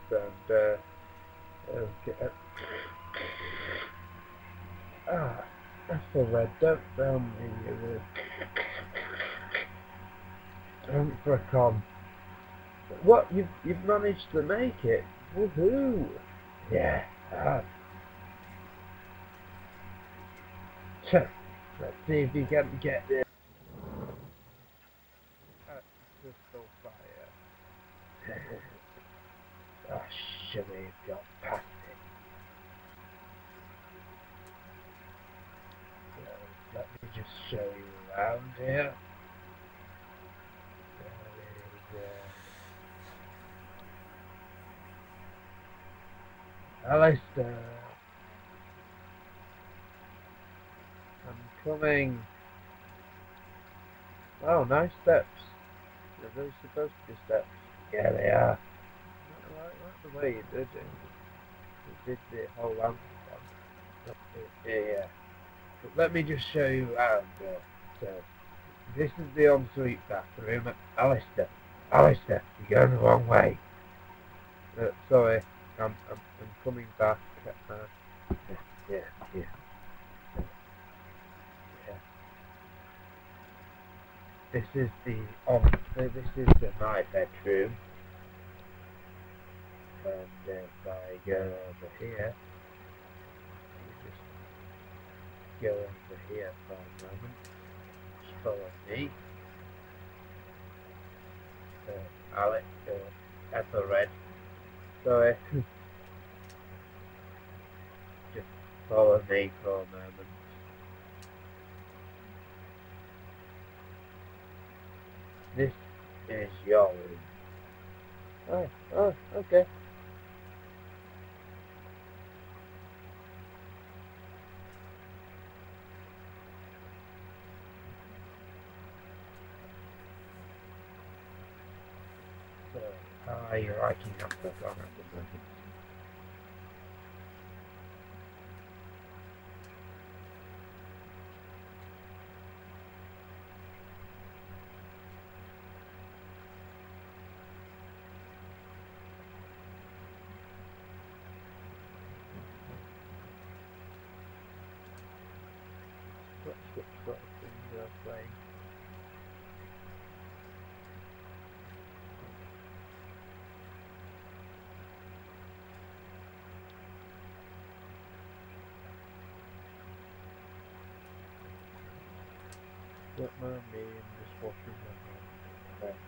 and okay. Ethel Red, don't film me, you don't frick on. What, you've managed to make it? Woohoo! Yeah, let's see if you can get this. Crystal fire. Oh, sugar, you've got past it. So, let me just show you around here. There is, Alistair. I'm coming. Oh, nice steps. Are those supposed to be steps? Yeah, they are. I like the way you did it. You did the whole anthem one. Yeah. But let me just show you around. So, this is the ensuite bathroom. Alistair, you're going the wrong way. Sorry, I'm coming back. Yeah. This is my bedroom, and if I go over here, you just go over here for a moment. Just follow me. Alex, Ethelred. Sorry. Just follow me for a moment. This is your room. Oh, okay. So, how are you liking up the gun at the moment? What sort of thing you're playing? Don't mind me, I'm just washing my hands.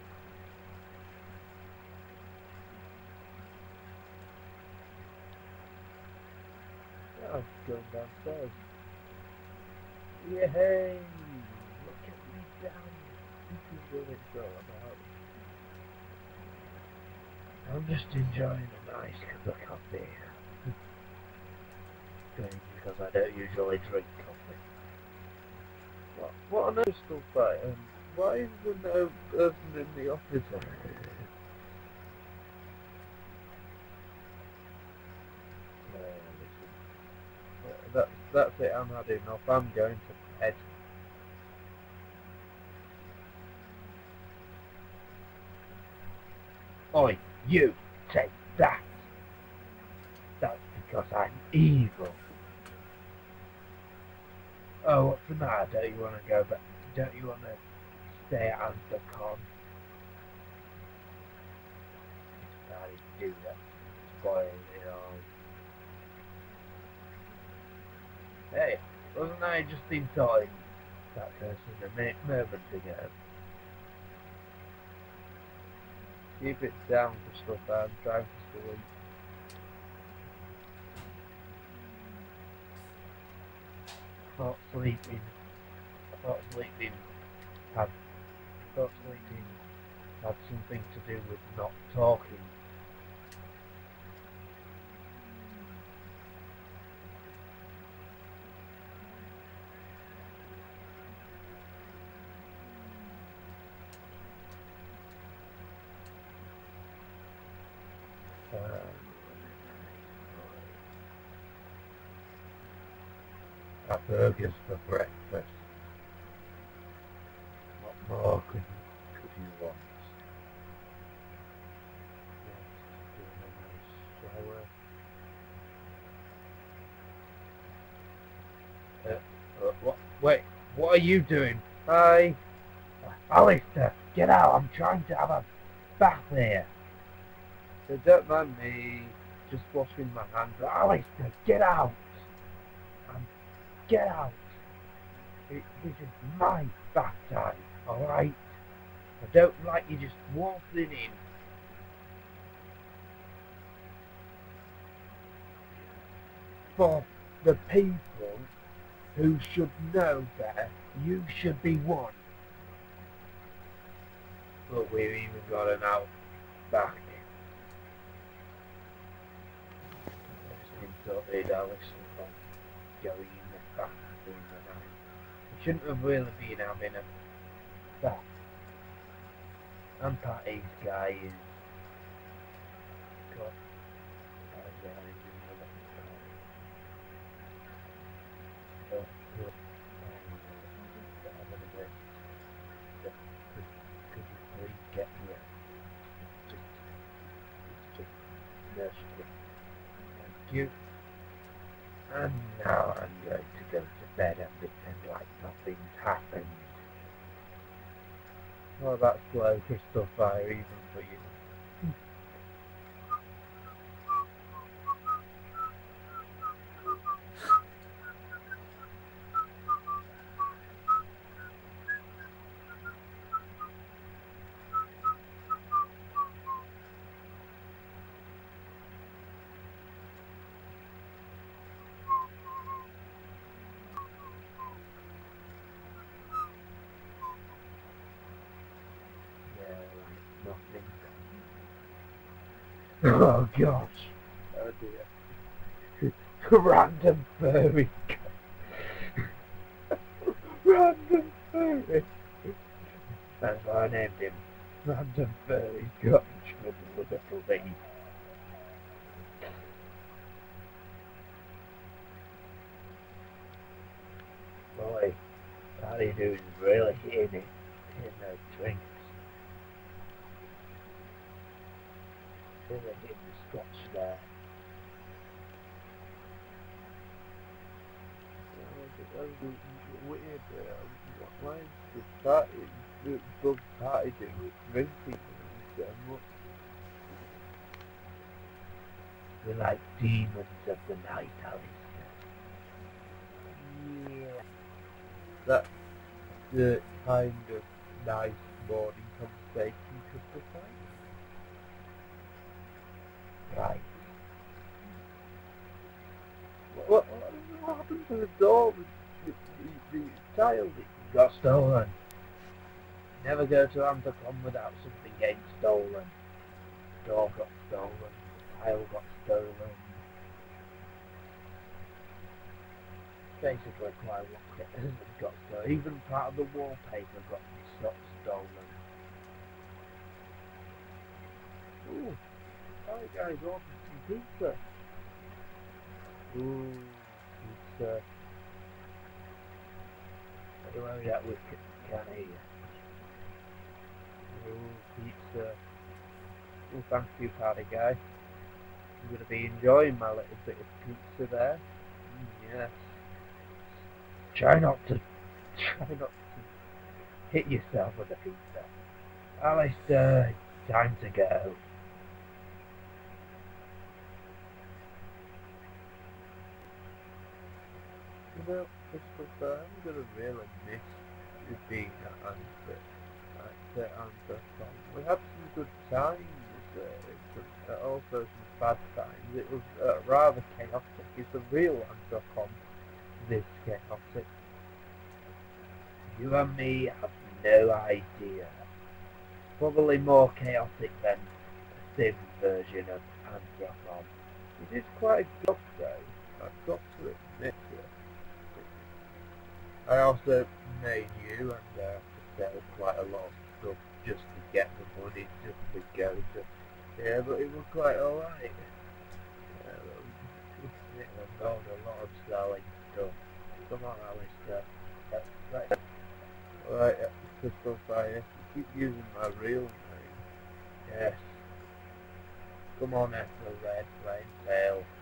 I was going downstairs. Yay! Look at me down. This is what it's all about. I'm just enjoying a nice cup of coffee. Because I don't usually drink coffee. What on crystal fire? Why is there no person in the office? That's it, I'm had enough. I'm going to bed. Oi, you, take that! That's because I'm evil. Oh, what's the matter? Don't you want to go back? Don't you want to stay at Anthrocon? Decided to do that. Spoiling it all. Hey, wasn't I just inside that person a moment ago? Keep it down for stuff, I'm trying to sleep. Thought sleeping had something to do with not talking. Have burgers for breakfast. What more could you want? Wait, what are you doing? Hi. Alistair, get out. I'm trying to have a bath here. So don't mind me just washing my hands. Alistair, get out. Get out. This is my bath time, alright? I don't like you just waltzing in. For the people who should know better, you should be one. But we've even got an out back. I've been sorted, Alistair, from going in the bathroom and I shouldn't have really been having a bath. And Patty's guy is got could you please get me just nursery? Thank you. And now I'm going to go to bed and pretend like nothing's happened. Well, that's slow crystal fire even for you. Nothing. Oh gosh. Oh dear. Random furry. Random furry. That's why I named him. Random furry got in trouble with a police. Boy, Paddy Dude's really hitting it. Hitting those drinks. Really hitting the scotch there. That was weird. Why is the bug party doing with drinking so much? We're like demons of the night, Alistair. Yeah. That's the kind of nice morning conversation Crystal Fire. Right. What happened to the door? The child got stolen. Never go to Anthracon without something getting stolen. The door got stolen. The tile got stolen. Basically, quite a lot got stolen. Even part of the wallpaper got stolen. Ooh, hi guys, ordered some pizza. Ooh, pizza. I don't know that we can't hear you. Ooh, pizza. Ooh, thank you, party guy. I'm going to be enjoying my little bit of pizza there. Yes. Try not to hit yourself with the pizza. Alistair, time to go. You know, Christopher, I'm going to really miss you being at Anthracon. We had some good times, but also some bad times. It was rather chaotic. It's a real Anthracon, this chaotic. You and me have no idea. Probably more chaotic than a sim version of Anthracon. It is quite a job though, I've got to admit it. I also made you and sell quite a lot of stuff just to get the money, just to go to, yeah, but it was quite alright. It involved a lot of selling stuff. Come on, Alistair. Right. Alright, Crystal Fire. You keep using my real name. Yes. Come on, Ethel Red, Plain Tail.